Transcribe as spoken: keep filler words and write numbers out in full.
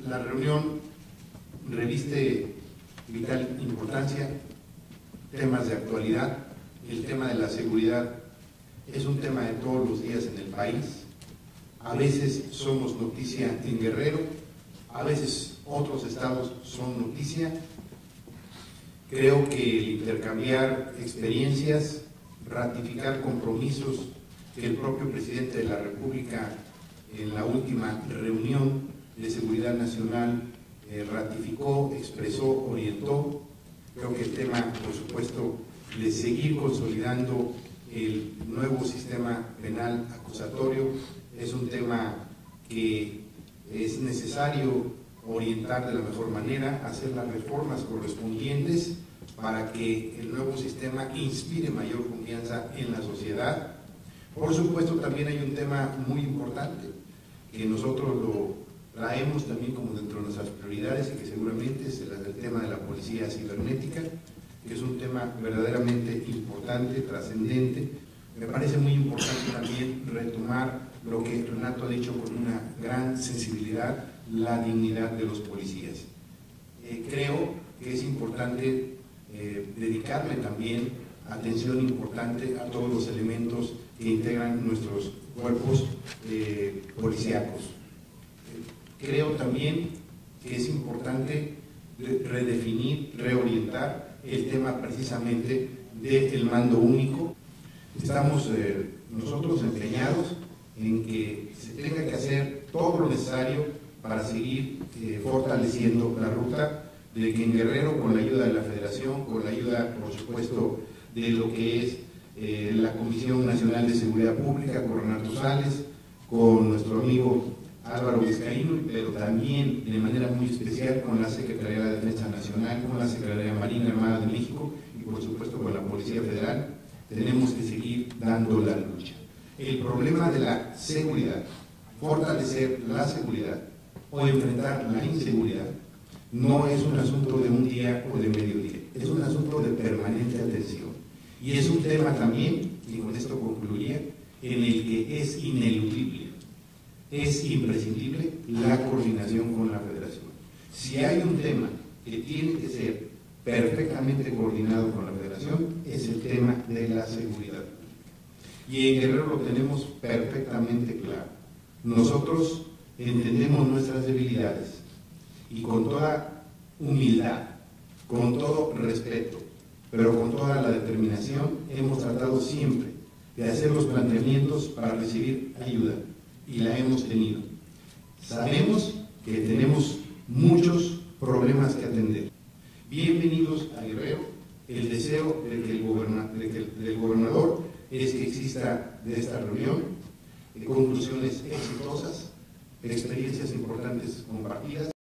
La reunión reviste vital importancia, temas de actualidad. El tema de la seguridad es un tema de todos los días en el país. A veces somos noticia en Guerrero, a veces otros estados son noticia. Creo que el intercambiar experiencias, ratificar compromisos que el propio presidente de la República en la última reunión de seguridad nacional eh, ratificó, expresó, orientó. Creo que el tema, por supuesto, de seguir consolidando el nuevo sistema penal acusatorio es un tema que es necesario orientar de la mejor manera, hacer las reformas correspondientes para que el nuevo sistema inspire mayor confianza en la sociedad. Por supuesto, también hay un tema muy importante que nosotros lo traemos también como dentro de nuestras prioridades y que seguramente es el, el tema de la policía cibernética, que es un tema verdaderamente importante, trascendente. Me parece muy importante también retomar lo que Renato ha dicho con una gran sensibilidad, la dignidad de los policías. Eh, creo que es importante eh, dedicarle también atención importante a todos los elementos que integran nuestros cuerpos eh, policíacos. Eh, creo también que es importante redefinir, reorientar el tema precisamente del mando único. Estamos eh, nosotros empeñados en que se tenga que hacer todo lo necesario para seguir eh, fortaleciendo la ruta de que en Guerrero, con la ayuda de la Federación, con la ayuda, por supuesto, de lo que es eh, la Comisión Nacional de Seguridad Pública, con Renato Sales, con nuestro amigo Álvaro Vizcaíno, pero también de manera muy especial con la Secretaría de Defensa Nacional, con la Secretaría Marina Armada de México y por supuesto con la Policía Federal, tenemos que seguir dando la lucha. El problema de la seguridad, fortalecer la seguridad o enfrentar la inseguridad, no es un asunto de un día o de medio día, es un asunto de permanente atención. Y es un tema también, y con esto concluiría, en el que es ineludible, es imprescindible la coordinación con la Federación. Si hay un tema que tiene que ser perfectamente coordinado con la Federación, es el tema de la seguridad. Y en Guerrero lo tenemos perfectamente claro. Nosotros entendemos nuestras debilidades y con toda humildad, con todo respeto, pero con toda la determinación, hemos tratado siempre de hacer los planteamientos para recibir ayuda y la hemos tenido. Sabemos que tenemos muchos problemas que atender. Bienvenidos a Guerrero. El deseo de que el gobernador, de que el, del gobernador es que exista de esta reunión conclusiones exitosas, experiencias importantes compartidas.